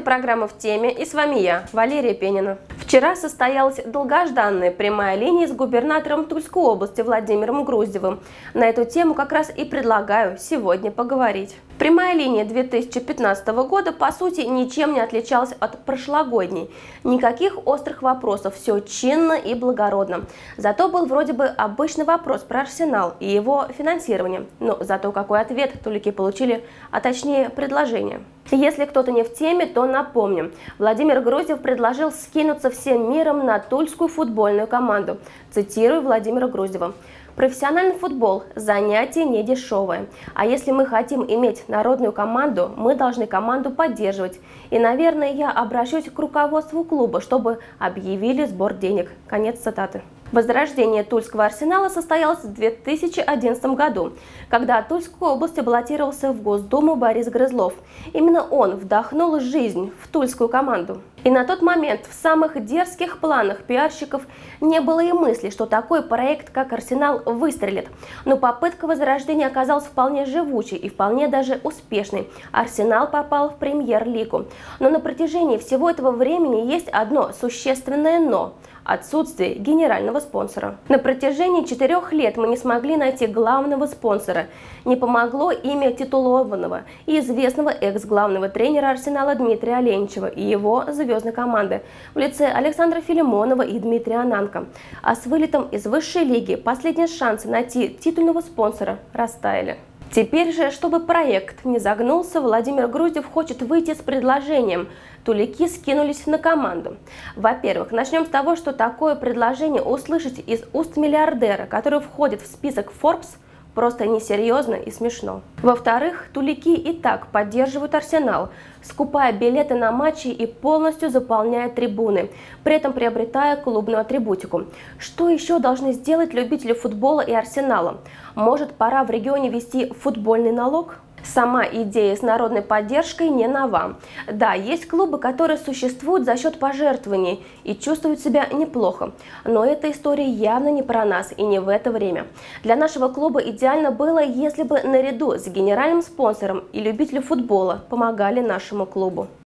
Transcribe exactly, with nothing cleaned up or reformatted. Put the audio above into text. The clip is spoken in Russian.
программа «В теме» и с вами я, Валерия Пенина. Вчера состоялась долгожданная прямая линия с губернатором Тульской области Владимиром Груздевым. На эту тему как раз и предлагаю сегодня поговорить. Прямая линия две тысячи пятнадцатого года по сути ничем не отличалась от прошлогодней. Никаких острых вопросов, все чинно и благородно. Зато был вроде бы обычный вопрос про Арсенал и его финансирование. Но зато какой ответ тулики получили, а точнее предложение. Если кто-то не в теме, то напомним. Владимир Груздев предложил скинуться всем миром на тульскую футбольную команду. Цитирую Владимира Груздева. Профессиональный футбол – занятие не дешевое. А если мы хотим иметь народную команду, мы должны команду поддерживать. И, наверное, я обращусь к руководству клуба, чтобы объявили сбор денег. Конец цитаты. Возрождение Тульского Арсенала состоялось в две тысячи одиннадцатом году, когда от Тульской области баллотировался в Госдуму Борис Грызлов. Именно он вдохнул жизнь в тульскую команду. И на тот момент в самых дерзких планах пиарщиков не было и мысли, что такой проект, как Арсенал, выстрелит. Но попытка возрождения оказалась вполне живучей и вполне даже успешной. Арсенал попал в премьер-лигу. Но на протяжении всего этого времени есть одно существенное «но» – отсутствие генерального спонсора. На протяжении четырех лет мы не смогли найти главного спонсора. Не помогло имя титулованного и известного экс-главного тренера Арсенала Дмитрия Оленичева и его звездной команды в лице Александра Филимонова и Дмитрия Ананко. А с вылетом из высшей лиги последние шансы найти титульного спонсора растаяли. Теперь же, чтобы проект не загнулся, Владимир Груздев хочет выйти с предложением. Тулики скинулись на команду. Во-первых, начнем с того, что такое предложение услышать из уст миллиардера, который входит в список Forbes, просто несерьезно и смешно. Во-вторых, тулики и так поддерживают Арсенал, скупая билеты на матчи и полностью заполняя трибуны, при этом приобретая клубную атрибутику. Что еще должны сделать любители футбола и Арсенала? Может, пора в регионе ввести футбольный налог? Сама идея с народной поддержкой не нова. Да, есть клубы, которые существуют за счет пожертвований и чувствуют себя неплохо. Но эта история явно не про нас и не в это время. Для нашего клуба идеально было, если бы наряду с генеральным спонсором и любители футбола помогали нашему клубу.